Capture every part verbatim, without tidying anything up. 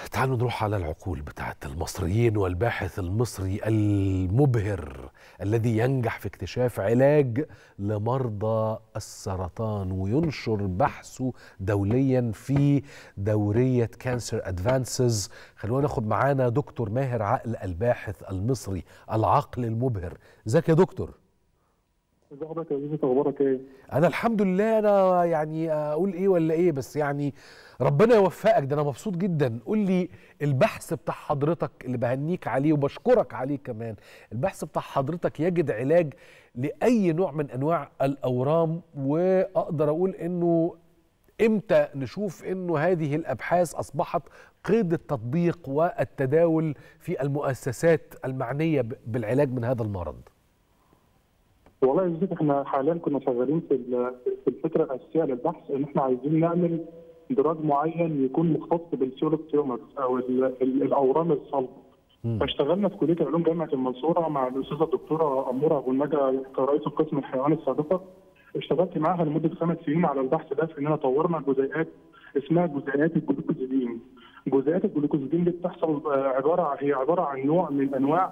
تعالوا نروح على العقول بتاعت المصريين والباحث المصري المبهر الذي ينجح في اكتشاف علاج لمرضى السرطان وينشر بحثه دوليا في دورية كانسر ادفانسز. خلونا ناخد معانا دكتور ماهر عقل الباحث المصري العقل المبهر. ازيك يا دكتور؟ ازي حضرتك يا يوسف، اخبارك ايه؟ انا الحمد لله. انا يعني اقول ايه ولا ايه، بس يعني ربنا يوفقك. ده انا مبسوط جدا. قول لي البحث بتاع حضرتك اللي بهنيك عليه وبشكرك عليه كمان، البحث بتاع حضرتك يجد علاج لاي نوع من انواع الاورام، واقدر اقول انه امتى نشوف انه هذه الابحاث اصبحت قيد التطبيق والتداول في المؤسسات المعنية بالعلاج من هذا المرض؟ والله يا يوسف، احنا حاليا كنا شغالين في في الفكره الاساسيه للبحث ان احنا عايزين نعمل دراج معين يكون مختص بالسوليد تيومرز او ال ال الاورام الصلبه. فاشتغلنا في كليه علوم جامعه المنصوره مع الاستاذه الدكتوره اموره ابو النجا كرئيس القسم الحيواني السابقه. اشتغلت معاها لمده خمس سنين على البحث ده في اننا طورنا جزيئات اسمها جزيئات الجلوكوزيدين. جزيئات الجلوكوزيدين دي بتحصل عباره هي عباره عن نوع من انواع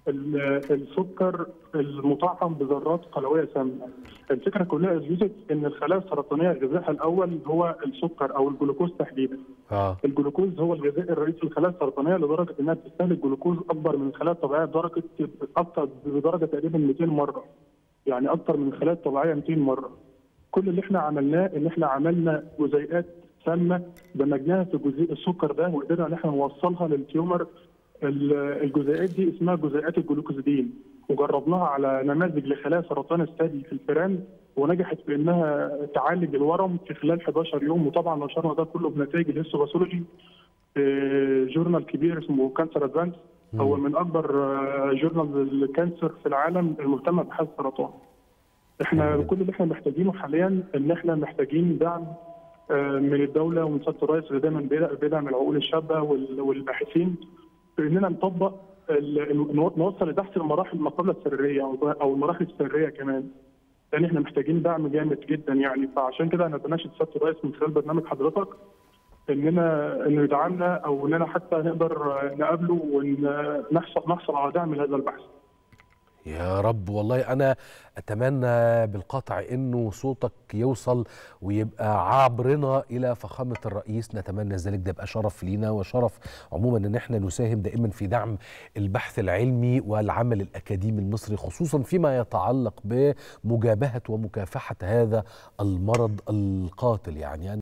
السكر المطعم بذرات قلويه سامه. الفكره كلها يا يوسف ان الخلايا السرطانيه غذائها الاول هو السكر او الجلوكوز تحديدا. اه الجلوكوز هو الغذاء الرئيسي للخلايا السرطانيه لدرجه انها بتستهلك جلوكوز اكبر من الخلايا الطبيعيه بدرجه اكثر بدرجه تقريبا مئتين مره. يعني اكثر من الخلايا الطبيعيه مئتين مره. كل اللي احنا عملناه ان احنا عملنا جزيئات سامه دمجناها في جزيء السكر ده وقدرنا ان احنا نوصلها للتيومر. الجزيئات دي اسمها جزيئات الجلوكوزيدين، وجربناها على نماذج لخلايا سرطان الثدي في الفئران ونجحت في انها تعالج الورم في خلال حداشر يوم. وطبعا نشرنا ده كله بنتائج الهيستوباثولوجي في جورنال كبير اسمه كانسر ادفانس، هو من اكبر جورنال الكانسر في العالم المهتمه بحل السرطان. احنا كل اللي احنا محتاجينه حاليا ان احنا محتاجين دعم من الدوله ومن سياده الرئيس اللي دايما بيدعم العقول الشابه والباحثين في اننا نطبق نوصل البحث لمراحل ما قبل السريه او المراحل السريه كمان. لان احنا محتاجين دعم جامد جدا يعني. فعشان كده انا بناشد سياده الرئيس من خلال برنامج حضرتك اننا انه يدعمنا او اننا حتى نقدر نقابله ونحصل نحصل على دعم لهذا البحث. يا رب. والله أنا أتمنى بالقطع إنه صوتك يوصل ويبقى عبرنا إلى فخامة الرئيس. نتمنى ذلك. ده يبقى شرف لينا وشرف عموما إن احنا نساهم دائما في دعم البحث العلمي والعمل الأكاديمي المصري، خصوصا فيما يتعلق بمجابهة ومكافحة هذا المرض القاتل. يعني